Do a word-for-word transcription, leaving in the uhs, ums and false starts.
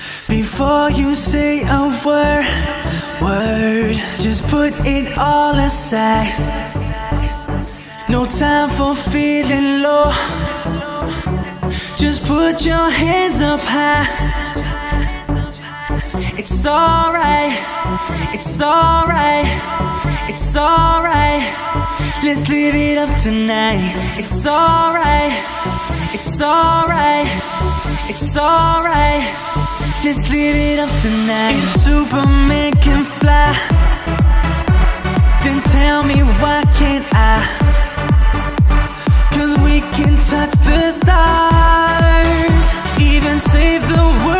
Before you say a word, word, just put it all aside. No time for feeling low. Just put your hands up high. It's alright, it's alright, it's alright. Let's live it up tonight. It's alright, it's alright, it's alright. Let's live it up tonight. If Superman can fly, then tell me why can't I? Cause we can touch the stars, even save the world.